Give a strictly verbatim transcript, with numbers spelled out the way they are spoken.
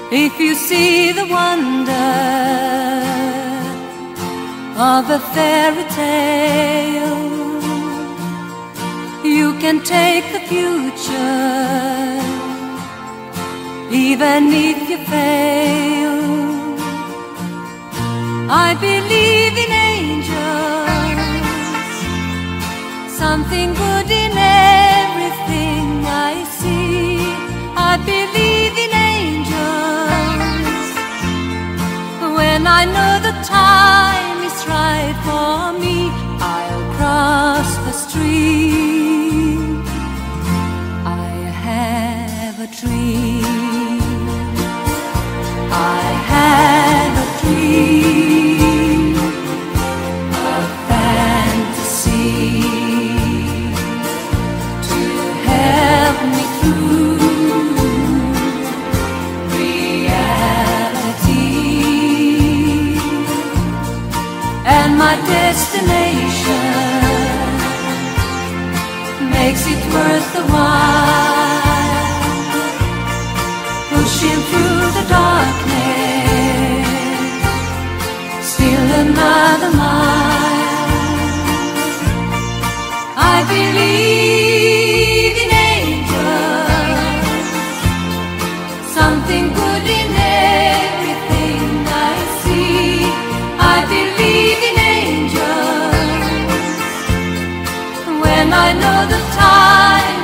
If you see the wonder of a fairy tale, you can take the future, even if you fail. I believe in angels, something good in everything I see. I believe in angels when I know the time is right for me. I'll cross the stream. I have a dream. I have a dream, a fantasy to help me through reality, and my destination makes it worth the while, pushing through the darkness, still another mile. I believe in angels, something good in everything I see. I believe in angels when I know the time